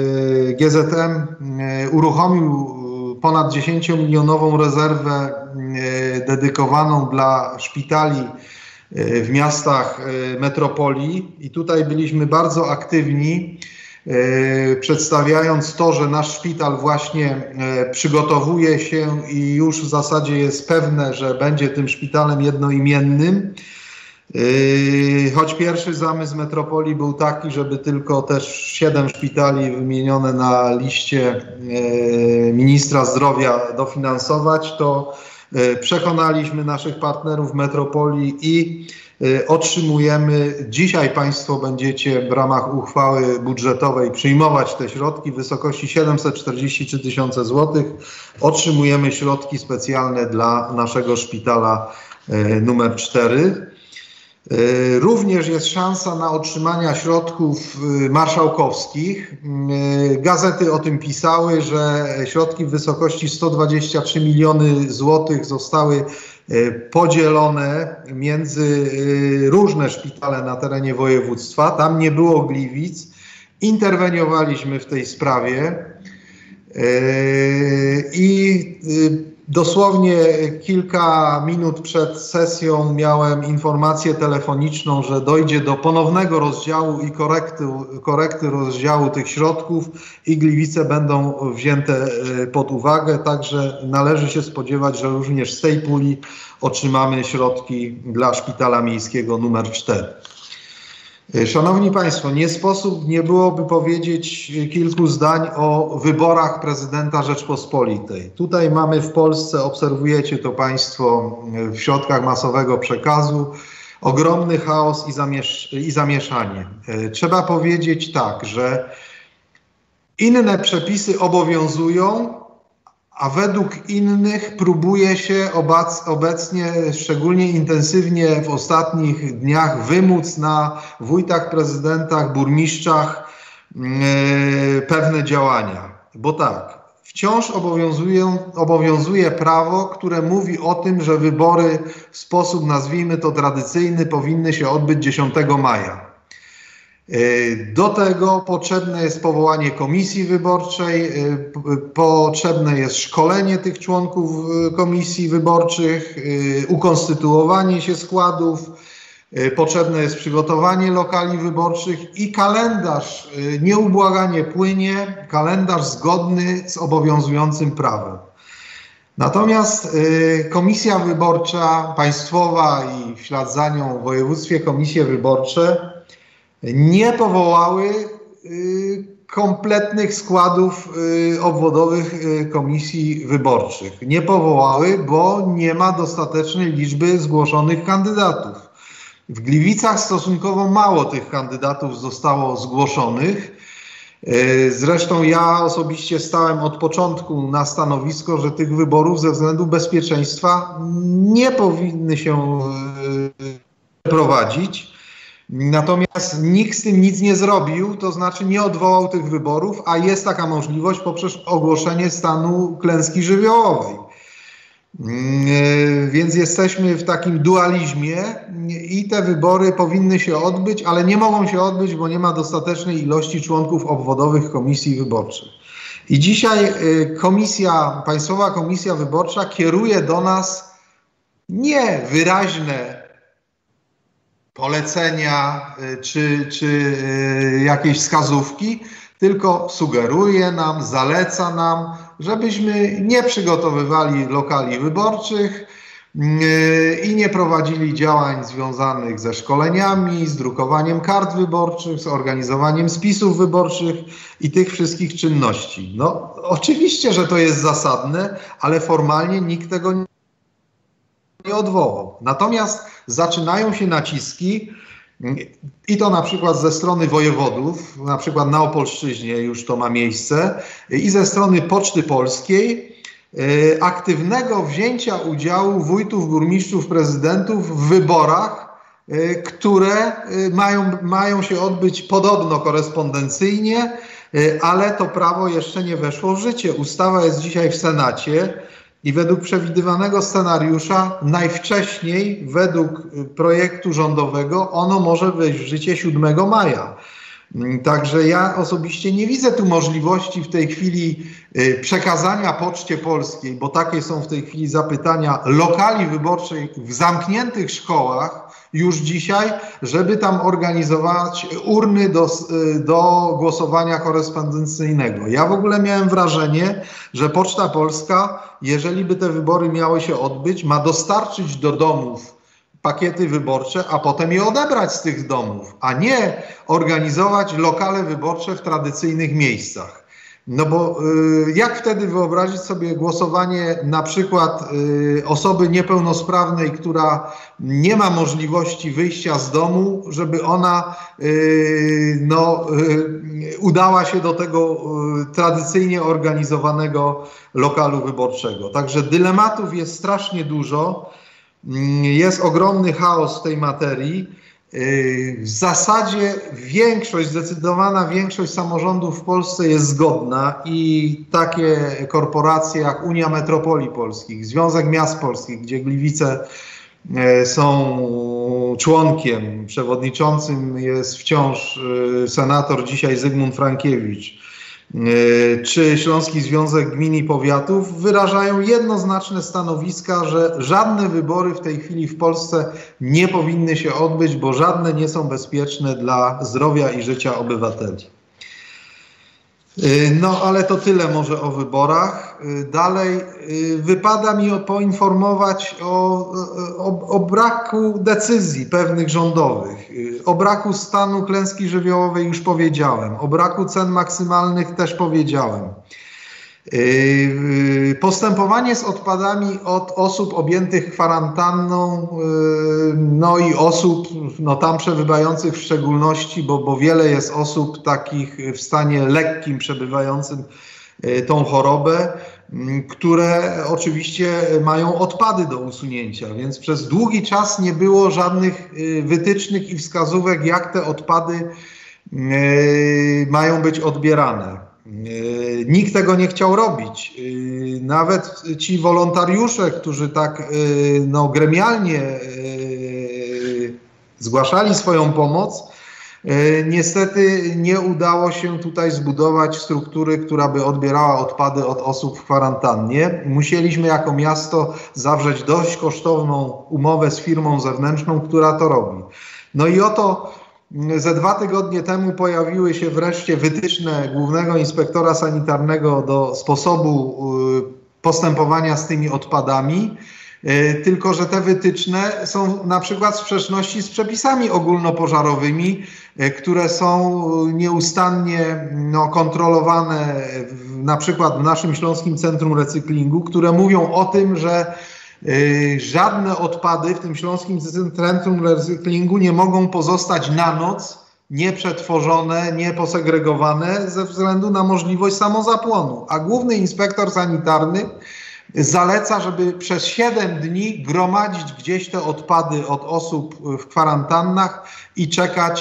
A: GZM uruchomił ponad 10-milionową rezerwę dedykowaną dla szpitali w miastach metropolii i tutaj byliśmy bardzo aktywni, przedstawiając to, że nasz szpital właśnie przygotowuje się i już w zasadzie jest pewne, że będzie tym szpitalem jednoimiennym. Choć pierwszy zamysł metropolii był taki, żeby tylko też 7 szpitali wymienione na liście ministra zdrowia dofinansować, to przekonaliśmy naszych partnerów metropolii i otrzymujemy. Dzisiaj Państwo będziecie w ramach uchwały budżetowej przyjmować te środki w wysokości 743 tysiące złotych. Otrzymujemy środki specjalne dla naszego szpitala numer 4. Również jest szansa na otrzymanie środków marszałkowskich. Gazety o tym pisały, że środki w wysokości 123 miliony złotych zostały podzielone między różne szpitale na terenie województwa. Tam nie było Gliwic. Interweniowaliśmy w tej sprawie i dosłownie kilka minut przed sesją miałem informację telefoniczną, że dojdzie do ponownego rozdziału i korekty rozdziału tych środków i Gliwice będą wzięte pod uwagę, także należy się spodziewać, że również z tej puli otrzymamy środki dla Szpitala Miejskiego nr 4. Szanowni Państwo, nie sposób nie byłoby powiedzieć kilku zdań o wyborach prezydenta Rzeczpospolitej. Tutaj mamy w Polsce, obserwujecie to Państwo w środkach masowego przekazu, ogromny chaos i zamieszanie. Trzeba powiedzieć tak, że inne przepisy obowiązują, a według innych próbuje się obecnie, szczególnie intensywnie w ostatnich dniach, wymóc na wójtach, prezydentach, burmistrzach pewne działania. Bo tak, wciąż obowiązuje prawo, które mówi o tym, że wybory w sposób, nazwijmy to, tradycyjny powinny się odbyć 10 maja. Do tego potrzebne jest powołanie komisji wyborczej, potrzebne jest szkolenie tych członków komisji wyborczych, ukonstytuowanie się składów, potrzebne jest przygotowanie lokali wyborczych i kalendarz nieubłaganie płynie, kalendarz zgodny z obowiązującym prawem. Natomiast komisja wyborcza państwowa i w ślad za nią w województwie komisje wyborcze nie powołały kompletnych składów obwodowych komisji wyborczych. Nie powołały, bo nie ma dostatecznej liczby zgłoszonych kandydatów. W Gliwicach stosunkowo mało tych kandydatów zostało zgłoszonych. Zresztą ja osobiście stałem od początku na stanowisko, że tych wyborów ze względu bezpieczeństwa nie powinny się prowadzić. Natomiast nikt z tym nic nie zrobił, to znaczy nie odwołał tych wyborów, a jest taka możliwość poprzez ogłoszenie stanu klęski żywiołowej. Więc jesteśmy w takim dualizmie i te wybory powinny się odbyć, ale nie mogą się odbyć, bo nie ma dostatecznej ilości członków obwodowych komisji wyborczych. I dzisiaj Państwowa Komisja Wyborcza kieruje do nas nie wyraźne polecenia czy jakieś wskazówki, tylko sugeruje nam, zaleca nam, żebyśmy nie przygotowywali lokali wyborczych i nie prowadzili działań związanych ze szkoleniami, z drukowaniem kart wyborczych, z organizowaniem spisów wyborczych i tych wszystkich czynności. No, oczywiście, że to jest zasadne, ale formalnie nikt tego nie odwołał. Natomiast zaczynają się naciski i to na przykład ze strony wojewodów, na przykład na Opolszczyźnie już to ma miejsce, i ze strony Poczty Polskiej, aktywnego wzięcia udziału wójtów, burmistrzów, prezydentów w wyborach, które mają się odbyć podobno korespondencyjnie, ale to prawo jeszcze nie weszło w życie. Ustawa jest dzisiaj w Senacie. I według przewidywanego scenariusza najwcześniej według projektu rządowego ono może wejść w życie 7 maja. Także ja osobiście nie widzę tu możliwości w tej chwili przekazania Poczcie Polskiej, bo takie są w tej chwili zapytania, lokali wyborczych w zamkniętych szkołach już dzisiaj, żeby tam organizować urny do głosowania korespondencyjnego. Ja w ogóle miałem wrażenie, że Poczta Polska, jeżeli by te wybory miały się odbyć, ma dostarczyć do domów pakiety wyborcze, a potem je odebrać z tych domów, a nie organizować lokale wyborcze w tradycyjnych miejscach. No bo jak wtedy wyobrazić sobie głosowanie na przykład osoby niepełnosprawnej, która nie ma możliwości wyjścia z domu, żeby ona udała się do tego tradycyjnie organizowanego lokalu wyborczego. Także dylematów jest strasznie dużo. Jest ogromny chaos w tej materii. W zasadzie zdecydowana większość samorządów w Polsce jest zgodna i takie korporacje jak Unia Metropolii Polskich, Związek Miast Polskich, gdzie Gliwice są członkiem, przewodniczącym jest wciąż senator dzisiaj Zygmunt Frankiewicz, czy Śląski Związek Gmin i Powiatów, wyrażają jednoznaczne stanowiska, że żadne wybory w tej chwili w Polsce nie powinny się odbyć, bo żadne nie są bezpieczne dla zdrowia i życia obywateli. No, ale to tyle może o wyborach. Dalej wypada mi poinformować o braku decyzji pewnych rządowych, o braku stanu klęski żywiołowej już powiedziałem, o braku cen maksymalnych też powiedziałem. Postępowanie z odpadami od osób objętych kwarantanną, no i osób tam przebywających w szczególności, bo wiele jest osób takich w stanie lekkim przebywającym tą chorobę. które oczywiście mają odpady do usunięcia, więc przez długi czas nie było żadnych wytycznych i wskazówek, jak te odpady mają być odbierane. Nikt tego nie chciał robić. Nawet ci wolontariusze, którzy tak gremialnie zgłaszali swoją pomoc, niestety nie udało się tutaj zbudować struktury, która by odbierała odpady od osób w kwarantannie. Musieliśmy jako miasto zawrzeć dość kosztowną umowę z firmą zewnętrzną, która to robi. No i oto ze 2 tygodnie temu pojawiły się wreszcie wytyczne Głównego Inspektora Sanitarnego do sposobu postępowania z tymi odpadami. Tylko że te wytyczne są na przykład w sprzeczności z przepisami ogólnopożarowymi, które są nieustannie kontrolowane na przykład w naszym Śląskim Centrum Recyklingu, które mówią o tym, że żadne odpady w tym Śląskim Centrum Recyklingu nie mogą pozostać na noc nieprzetworzone, nieposegregowane ze względu na możliwość samozapłonu. A Główny Inspektor Sanitarny zaleca, żeby przez 7 dni gromadzić gdzieś te odpady od osób w kwarantannach i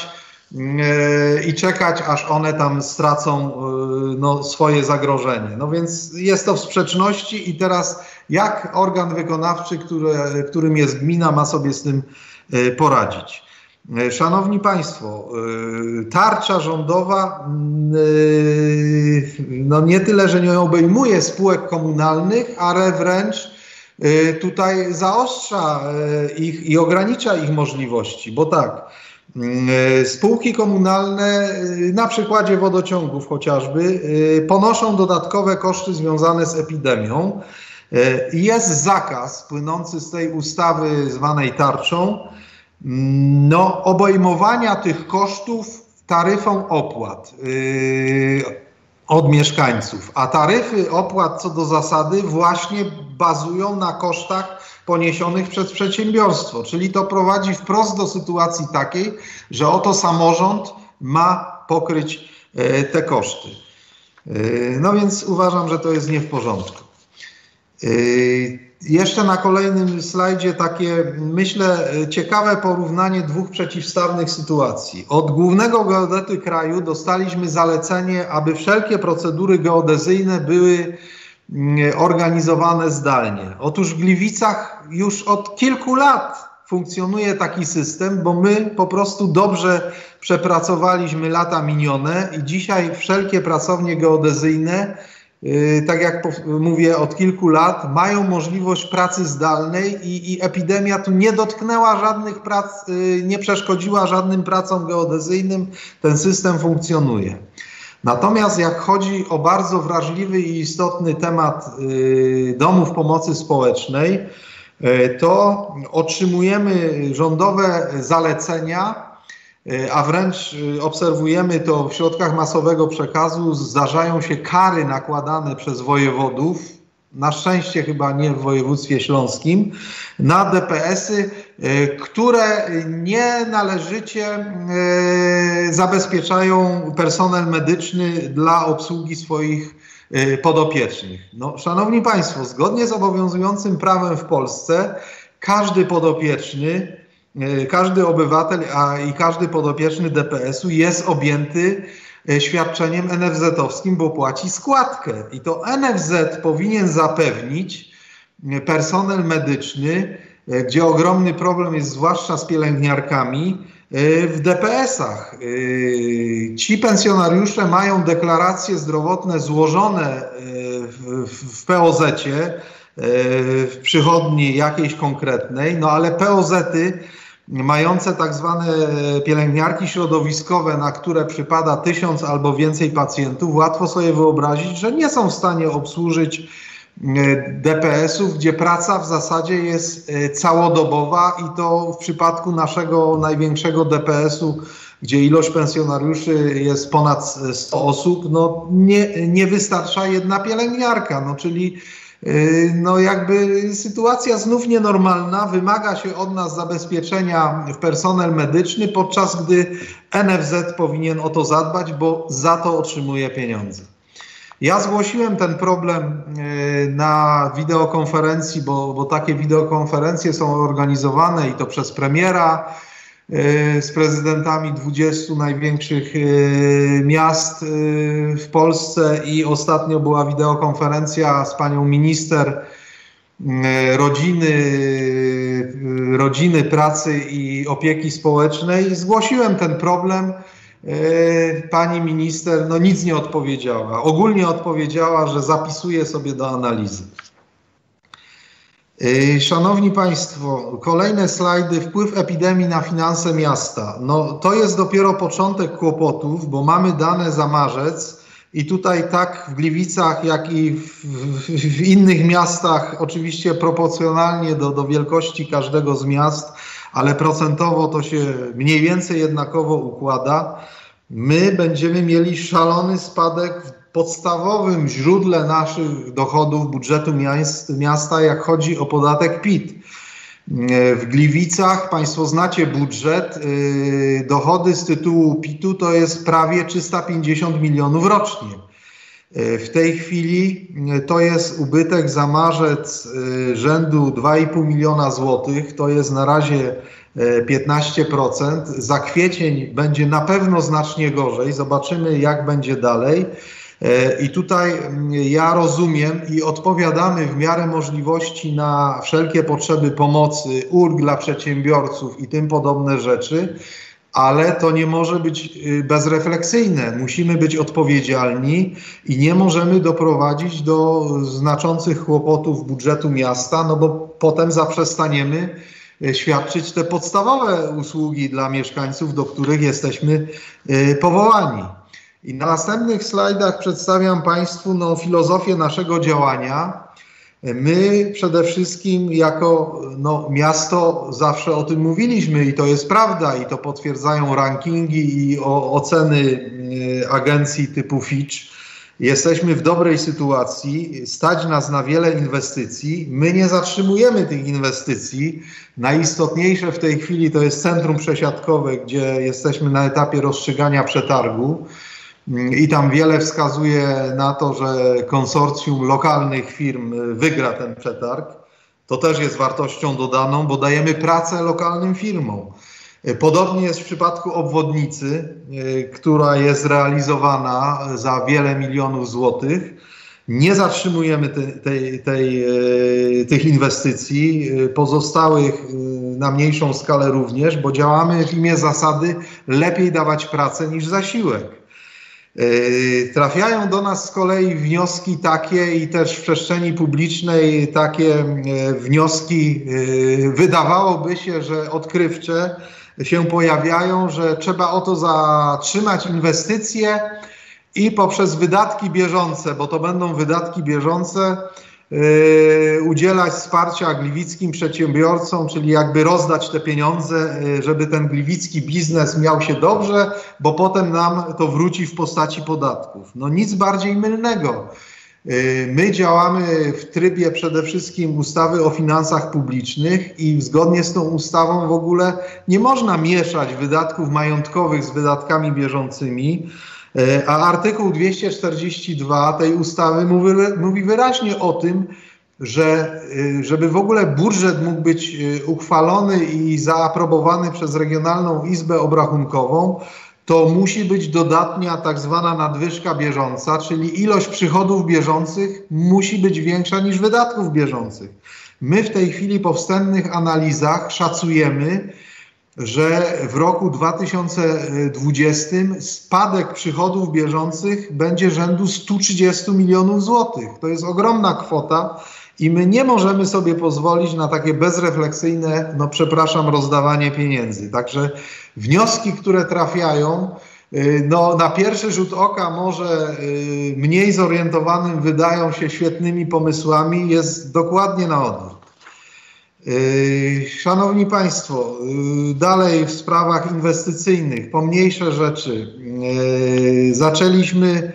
A: czekać, aż one tam stracą swoje zagrożenie. No więc jest to w sprzeczności i teraz jak organ wykonawczy, którym jest gmina, ma sobie z tym poradzić? Szanowni Państwo, tarcza rządowa nie tyle, że nie obejmuje spółek komunalnych, ale wręcz tutaj zaostrza ich i ogranicza ich możliwości, bo tak, spółki komunalne na przykładzie wodociągów chociażby ponoszą dodatkowe koszty związane z epidemią. Jest zakaz płynący z tej ustawy zwanej tarczą, obejmowania tych kosztów taryfą opłat od mieszkańców, a taryfy opłat co do zasady właśnie bazują na kosztach poniesionych przez przedsiębiorstwo, czyli to prowadzi wprost do sytuacji takiej, że oto samorząd ma pokryć te koszty. No więc uważam, że to jest nie w porządku. Jeszcze na kolejnym slajdzie takie, myślę, ciekawe porównanie 2 przeciwstawnych sytuacji. Od głównego geodety kraju dostaliśmy zalecenie, aby wszelkie procedury geodezyjne były organizowane zdalnie. Otóż w Gliwicach już od kilku lat funkcjonuje taki system, bo my po prostu dobrze przepracowaliśmy lata minione i dzisiaj wszelkie pracownie geodezyjne, tak jak mówię, od kilku lat mają możliwość pracy zdalnej i epidemia tu nie dotknęła żadnych prac, nie przeszkodziła żadnym pracom geodezyjnym. Ten system funkcjonuje. Natomiast jak chodzi o bardzo wrażliwy i istotny temat domów pomocy społecznej, to otrzymujemy rządowe zalecenia, a wręcz obserwujemy to w środkach masowego przekazu, zdarzają się kary nakładane przez wojewodów, na szczęście chyba nie w województwie śląskim, na DPS-y, które nienależycie zabezpieczają personel medyczny dla obsługi swoich podopiecznych. No, szanowni Państwo, zgodnie z obowiązującym prawem w Polsce każdy podopieczny, każdy obywatel i każdy podopieczny DPS-u jest objęty świadczeniem NFZ-owskim, bo płaci składkę. I to NFZ powinien zapewnić personel medyczny, gdzie ogromny problem jest zwłaszcza z pielęgniarkami, w DPS-ach. Ci pensjonariusze mają deklaracje zdrowotne złożone w POZ-cie, w przychodni jakiejś konkretnej, no ale POZ-y mające tak zwane pielęgniarki środowiskowe, na które przypada 1000 albo więcej pacjentów, łatwo sobie wyobrazić, że nie są w stanie obsłużyć DPS-ów, gdzie praca w zasadzie jest całodobowa i to w przypadku naszego największego DPS-u, gdzie ilość pensjonariuszy jest ponad 100 osób, no nie wystarcza jedna pielęgniarka, no czyli no jakby sytuacja znów nienormalna, wymaga się od nas zabezpieczenia w personel medyczny, podczas gdy NFZ powinien o to zadbać, bo za to otrzymuje pieniądze. Ja zgłosiłem ten problem na wideokonferencji, bo takie wideokonferencje są organizowane i to przez premiera z prezydentami 20 największych miast w Polsce i ostatnio była wideokonferencja z panią minister rodziny, pracy i opieki społecznej. Zgłosiłem ten problem. Pani minister no nic nie odpowiedziała. Ogólnie odpowiedziała, że zapisuje sobie do analizy. Szanowni Państwo, kolejne slajdy. Wpływ epidemii na finanse miasta. No, to jest dopiero początek kłopotów, bo mamy dane za marzec i tutaj tak w Gliwicach, jak i w innych miastach, oczywiście proporcjonalnie do wielkości każdego z miast, ale procentowo to się mniej więcej jednakowo układa. My będziemy mieli szalony spadek w podstawowym źródle naszych dochodów budżetu miasta, jak chodzi o podatek PIT. W Gliwicach, Państwo znacie budżet, dochody z tytułu PIT-u to jest prawie 350 milionów rocznie. W tej chwili to jest ubytek za marzec rzędu 2,5 miliona złotych, to jest na razie 15%. Za kwiecień będzie na pewno znacznie gorzej, zobaczymy jak będzie dalej. I tutaj ja rozumiem i odpowiadamy w miarę możliwości na wszelkie potrzeby pomocy, ulg dla przedsiębiorców i tym podobne rzeczy, ale to nie może być bezrefleksyjne. Musimy być odpowiedzialni i nie możemy doprowadzić do znaczących kłopotów budżetu miasta, no bo potem zaprzestaniemy świadczyć te podstawowe usługi dla mieszkańców, do których jesteśmy powołani. I na następnych slajdach przedstawiam Państwu filozofię naszego działania. My przede wszystkim jako miasto zawsze o tym mówiliśmy i to jest prawda i to potwierdzają rankingi i oceny agencji typu Fitch. Jesteśmy w dobrej sytuacji, stać nas na wiele inwestycji. My nie zatrzymujemy tych inwestycji. Najistotniejsze w tej chwili to jest centrum przesiadkowe, gdzie jesteśmy na etapie rozstrzygania przetargu. I tam wiele wskazuje na to, że konsorcjum lokalnych firm wygra ten przetarg. To też jest wartością dodaną, bo dajemy pracę lokalnym firmom. Podobnie jest w przypadku obwodnicy, która jest realizowana za wiele milionów złotych. Nie zatrzymujemy tych inwestycji, pozostałych na mniejszą skalę również, bo działamy w imię zasady lepiej dawać pracę niż zasiłek. Trafiają do nas z kolei wnioski takie i też w przestrzeni publicznej takie wnioski, wydawałoby się, że odkrywcze się pojawiają, że trzeba o to zatrzymać inwestycje i poprzez wydatki bieżące, bo to będą wydatki bieżące, udzielać wsparcia gliwickim przedsiębiorcom, czyli jakby rozdać te pieniądze, żeby ten gliwicki biznes miał się dobrze, bo potem nam to wróci w postaci podatków. No nic bardziej mylnego. My działamy w trybie przede wszystkim ustawy o finansach publicznych i zgodnie z tą ustawą w ogóle nie można mieszać wydatków majątkowych z wydatkami bieżącymi. A artykuł 242 tej ustawy mówi wyraźnie o tym, że żeby w ogóle budżet mógł być uchwalony i zaaprobowany przez Regionalną Izbę Obrachunkową, to musi być dodatnia tak zwana nadwyżka bieżąca, czyli ilość przychodów bieżących musi być większa niż wydatków bieżących. My w tej chwili po wstępnych analizach szacujemy, że w roku 2020 spadek przychodów bieżących będzie rzędu 130 milionów złotych. To jest ogromna kwota i my nie możemy sobie pozwolić na takie bezrefleksyjne, rozdawanie pieniędzy. Także wnioski, które trafiają, na pierwszy rzut oka może mniej zorientowanym wydają się świetnymi pomysłami, jest dokładnie na odwrót. Szanowni Państwo, dalej w sprawach inwestycyjnych, pomniejsze rzeczy. Zaczęliśmy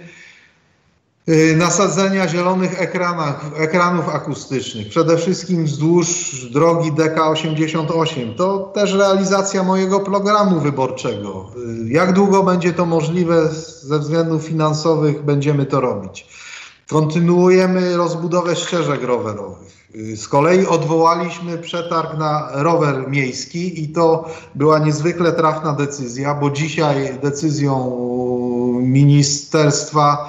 A: nasadzenia zielonych ekranów akustycznych, przede wszystkim wzdłuż drogi DK88. To też realizacja mojego programu wyborczego. Jak długo będzie to możliwe ze względów finansowych, będziemy to robić. Kontynuujemy rozbudowę ścieżek rowerowych. Z kolei odwołaliśmy przetarg na rower miejski i to była niezwykle trafna decyzja, bo dzisiaj decyzją ministerstwa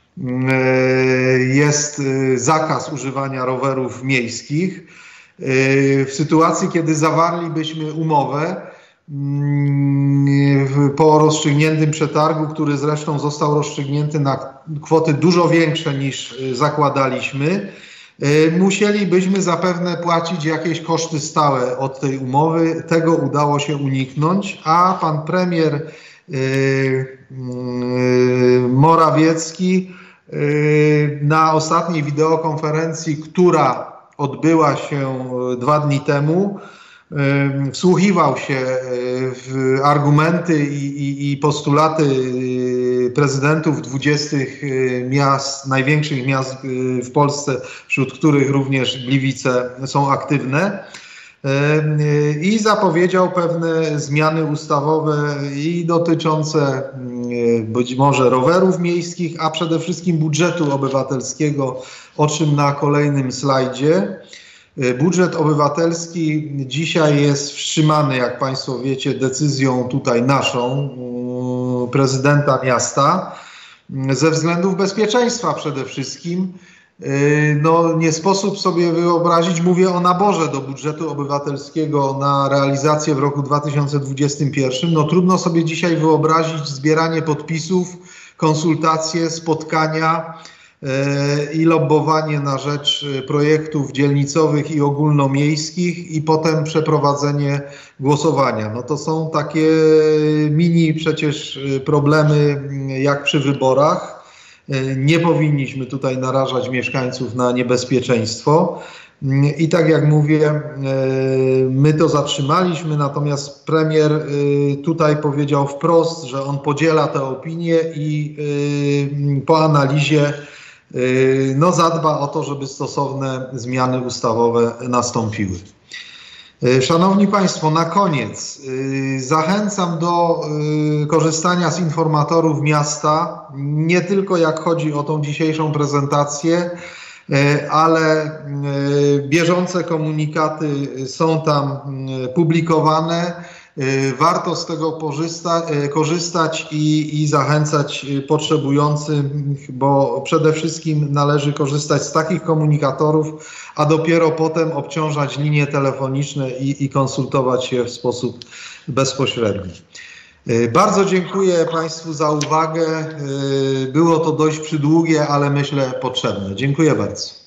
A: jest zakaz używania rowerów miejskich. W sytuacji, kiedy zawarlibyśmy umowę po rozstrzygniętym przetargu, który zresztą został rozstrzygnięty na kwoty dużo większe niż zakładaliśmy, musielibyśmy zapewne płacić jakieś koszty stałe od tej umowy. Tego udało się uniknąć, a pan premier Morawiecki na ostatniej wideokonferencji, która odbyła się 2 dni temu, wsłuchiwał się w argumenty i postulaty prezydentów 20 miast, największych miast w Polsce, wśród których również Gliwice są aktywne, i zapowiedział pewne zmiany ustawowe i dotyczące być może rowerów miejskich, a przede wszystkim budżetu obywatelskiego, o czym na kolejnym slajdzie. Budżet obywatelski dzisiaj jest wstrzymany, jak Państwo wiecie, decyzją tutaj naszą, prezydenta miasta, ze względów bezpieczeństwa przede wszystkim. No, nie sposób sobie wyobrazić, mówię o naborze do budżetu obywatelskiego na realizację w roku 2021. No, trudno sobie dzisiaj wyobrazić zbieranie podpisów, konsultacje, spotkania i lobbowanie na rzecz projektów dzielnicowych i ogólnomiejskich i potem przeprowadzenie głosowania. No to są takie mini przecież problemy jak przy wyborach. Nie powinniśmy tutaj narażać mieszkańców na niebezpieczeństwo. I tak jak mówię, my to zatrzymaliśmy, natomiast premier tutaj powiedział wprost, że on podziela tę opinię i po analizie no, zadba o to, żeby stosowne zmiany ustawowe nastąpiły. Szanowni Państwo, na koniec zachęcam do korzystania z informatorów miasta, nie tylko jak chodzi o tą dzisiejszą prezentację, ale bieżące komunikaty są tam publikowane. Warto z tego korzystać i zachęcać potrzebujących, bo przede wszystkim należy korzystać z takich komunikatorów, a dopiero potem obciążać linie telefoniczne i konsultować się w sposób bezpośredni. Bardzo dziękuję Państwu za uwagę. Było to dość przydługie, ale myślę potrzebne. Dziękuję bardzo.